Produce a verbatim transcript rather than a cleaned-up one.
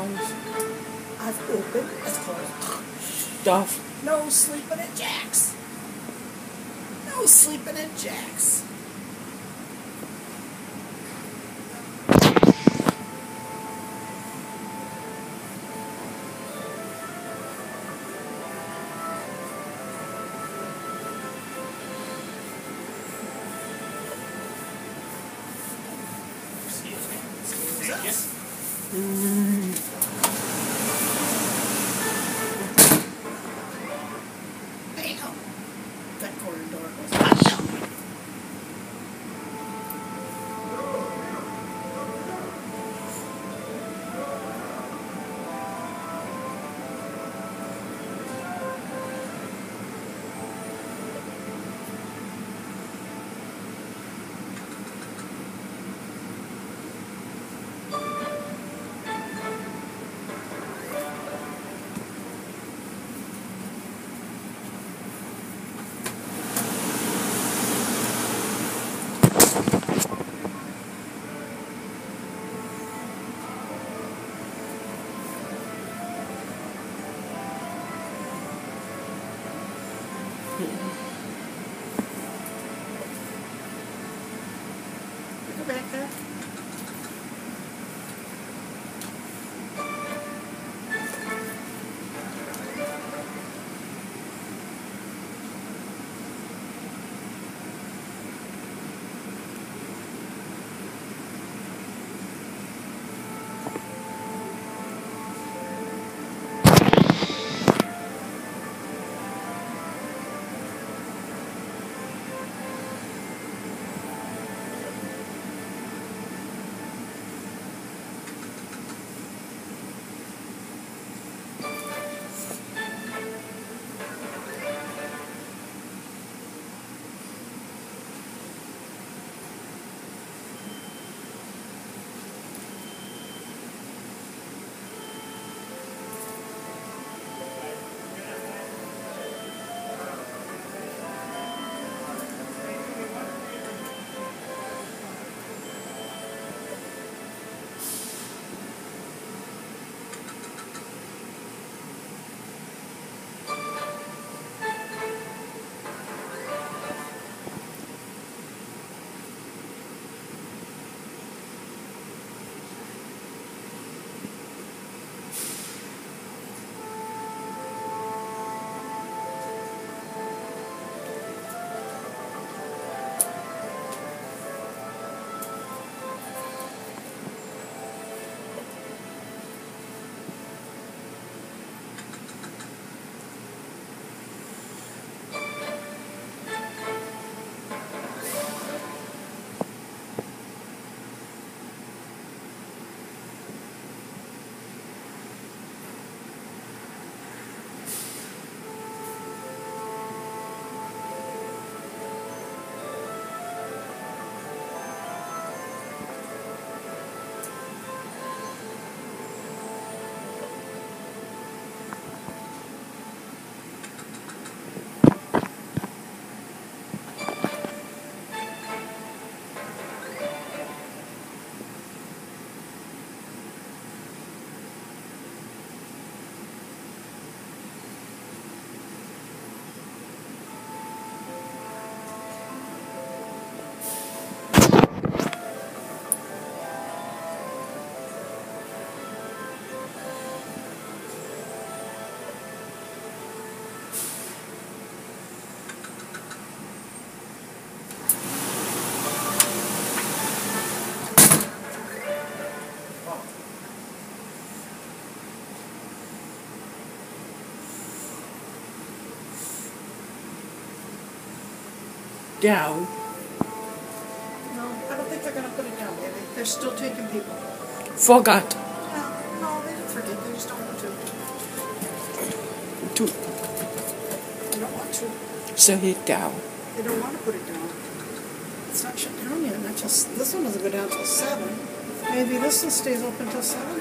songs. I've opened, it's called Stuff. No Sleeping at Jack's. No Sleeping at Jack's. Thank you. Mm. Bam! That corner door was hot down. Go back there. Down. No, I don't think they're going to put it down, baby. They're still taking people. Forgot. No, no, they didn't forget. They just don't want to. To They don't want to. set it down. They don't want to put it down. It's not shut down yet. Not just, this one doesn't go down till seven. Maybe this one stays open till seven.